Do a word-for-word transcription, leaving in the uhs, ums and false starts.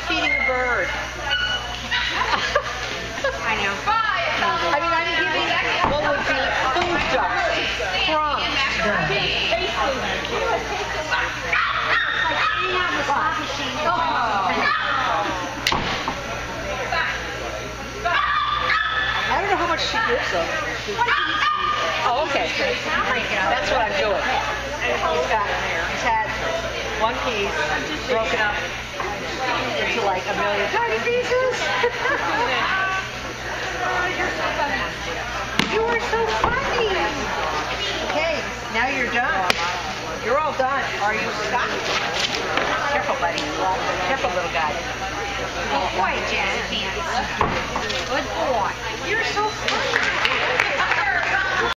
feeding the bird. I know. I mean, I'm giving what would be food stuff, crumbs. I don't know how much she gives them. Oh, okay. That's what I'm doing. He's got, he's had one piece broken up into like a million tiny pieces. You are so funny. Okay, now you're done. You're all done. Are you stuck? Careful, buddy. Careful, little guy. Good boy, Jazz. Good boy. You're so funny.